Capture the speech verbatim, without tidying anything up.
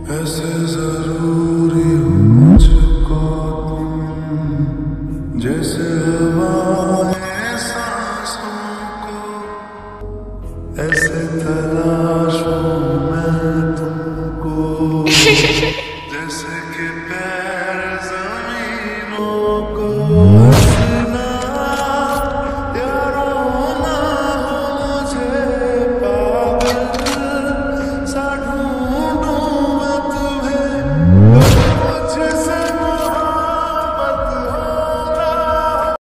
ऐसे जरूरी हो मुझको तुम, जैसे हवाएं सांसों को, ऐसे तलाशूं मैं तुमको जैसे कि पैर जमीनों को।